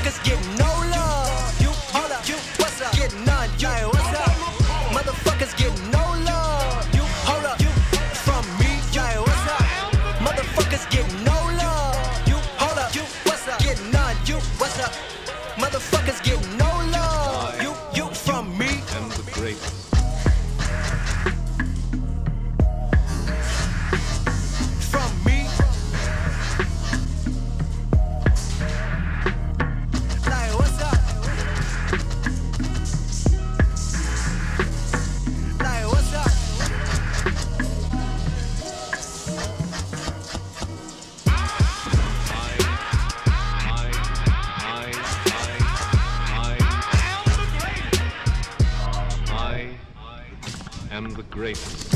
Motherfuckers get no love. You, hold up, you, what's up? Get none, you, hey, what's up? Motherfuckers get no love. You, hold up, you, from me, hey, what's up? Motherfuckers get no love. You, hold up, you, what's up? Get none, you, what's up? Motherfuckers get no love. You, from me. And the greatest. Am the greatest.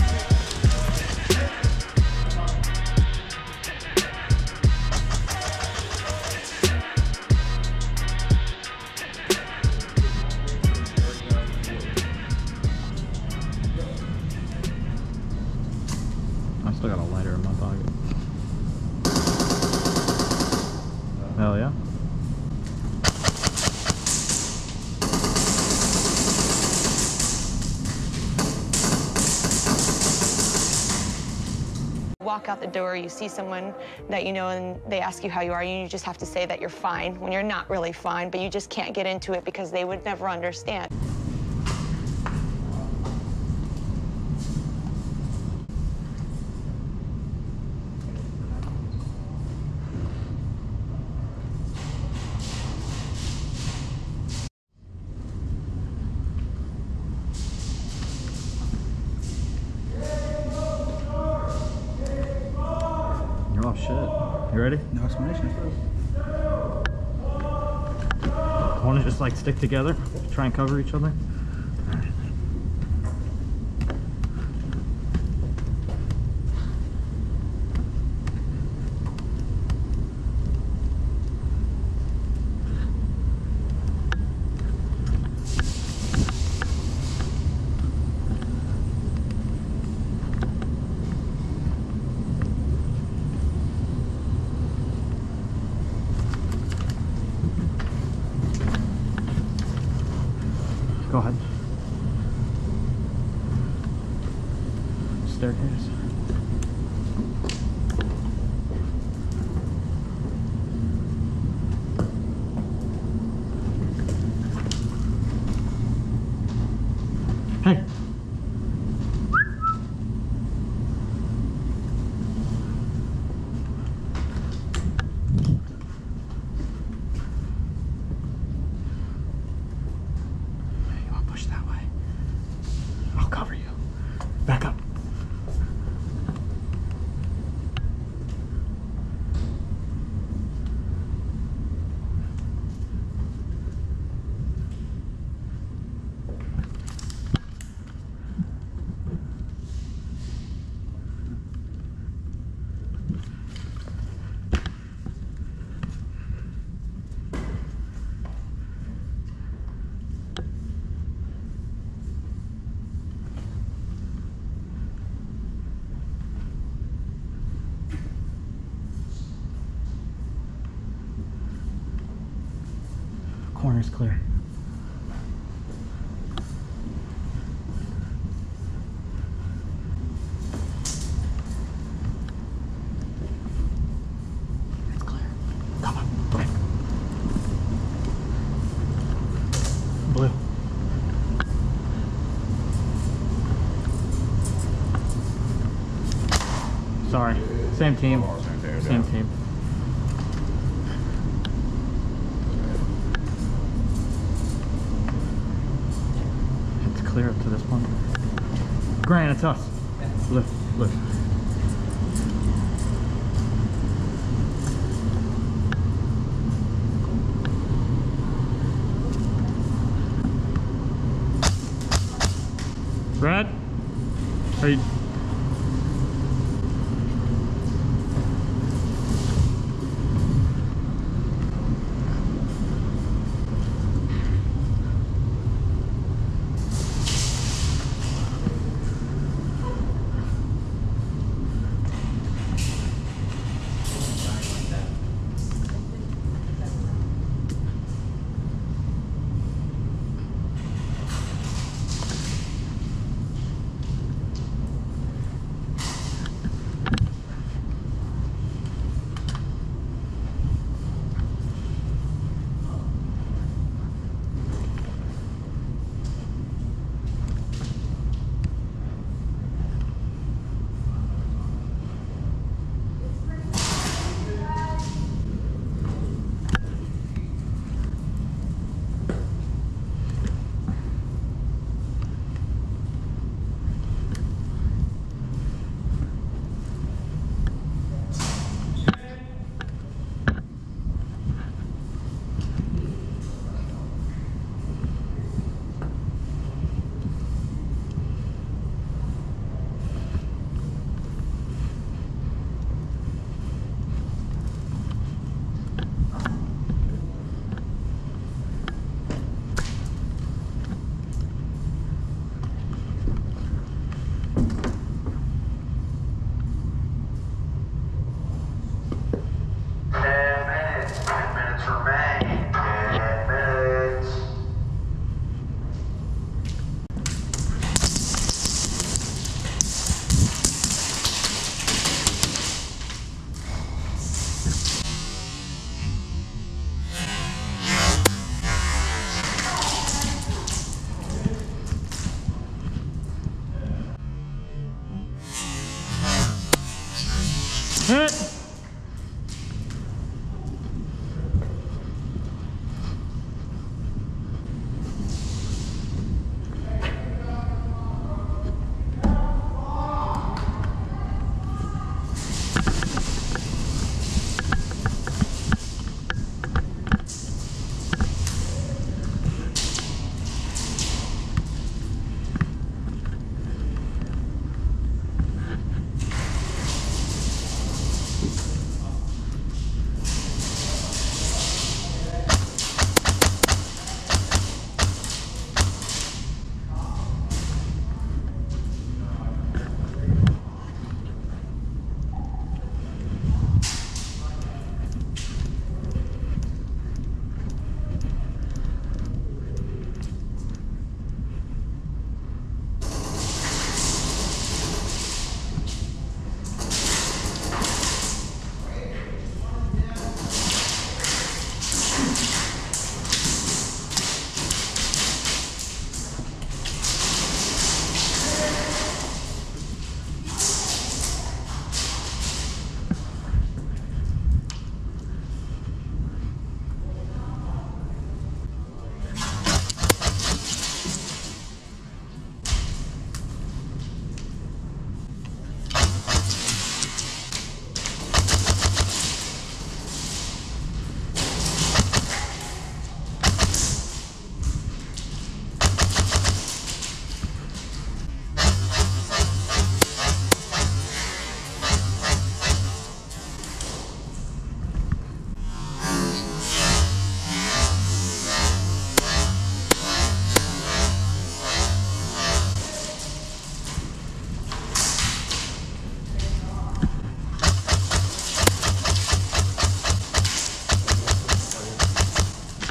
I still got a lighter in my pocket. Hell yeah. Walk out the door, you see someone that you know and they ask you how you are, and you just have to say that you're fine when you're not really fine, but you just can't get into it because they would never understand. Oh shit. You ready? No explanation. Want to just like stick together? Try and cover each other? Go ahead. Staircase. Hey. Push that way. I'll cover you. Back up. Corner's clear. It's clear. Come on, quick. Blue. Sorry. Same team. Same team. Clear up to this point. Grant, it's us. Lift, lift. Brad? Are you...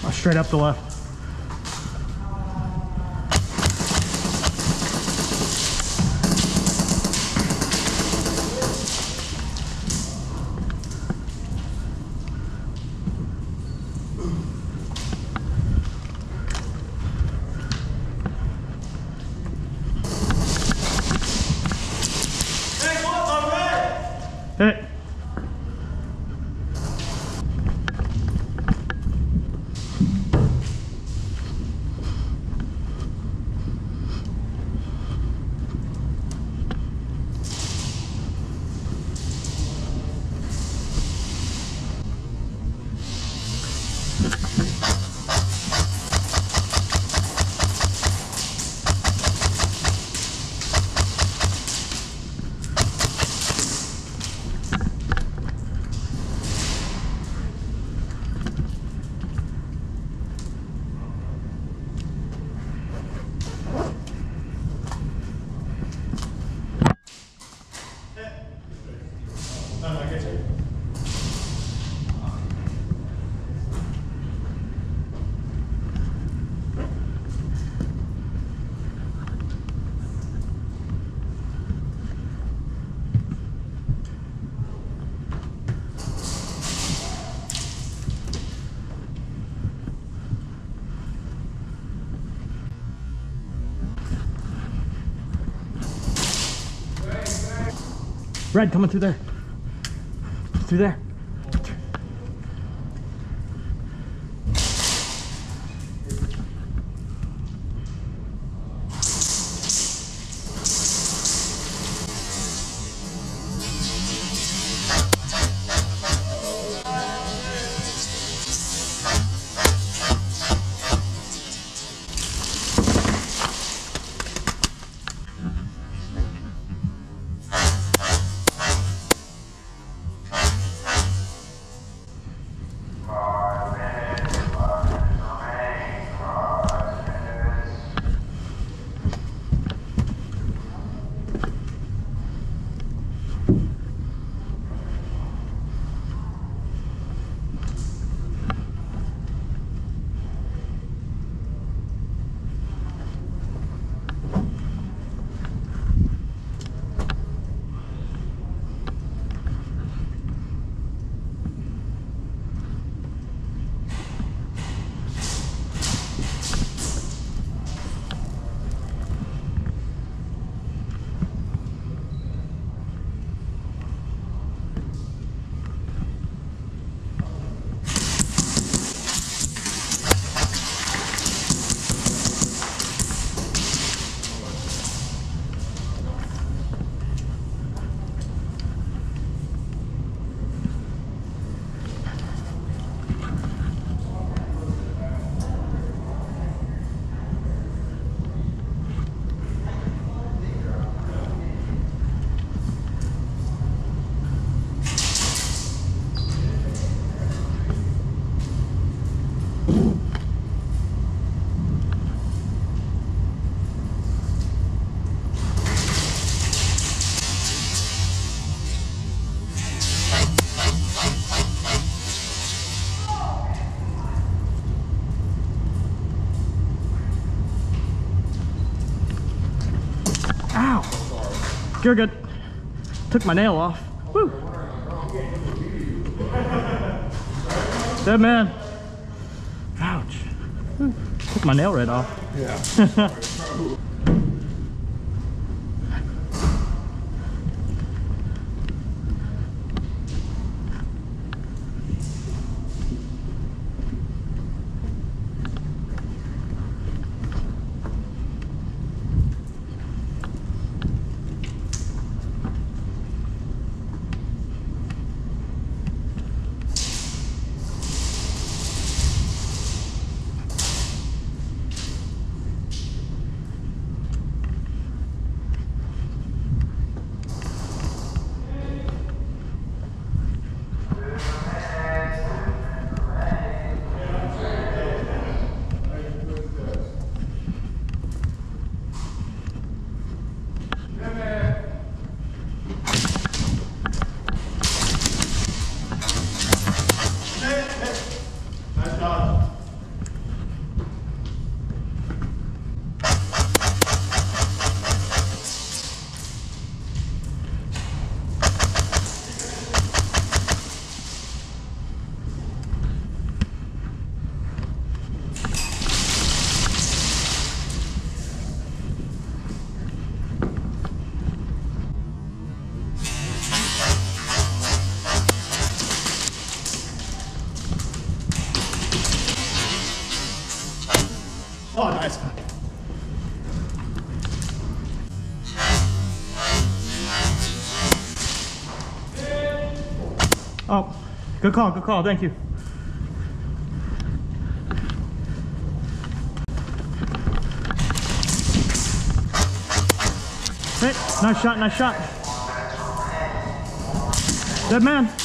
Straight up the left. Hey. Red coming through there. Through there. Ow! You're good. Took my nail off. Woo! Dead man. Ouch. Took my nail right off. Yeah. Oh, nice. Oh, good call, thank you. Hit, nice shot. Dead man.